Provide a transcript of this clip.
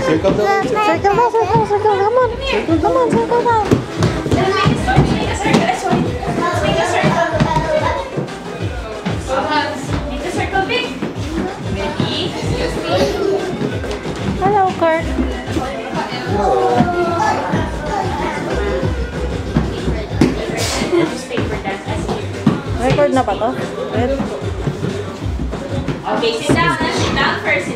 Circle down. Circle down, circle, circle. Come on. Come on, circle down. Make a circle. Let's make a circle. Make a circle big. Ready? Hello, Kurt. Paper dance. Record na ba to? Wait. Okay, sit down. Sit down first.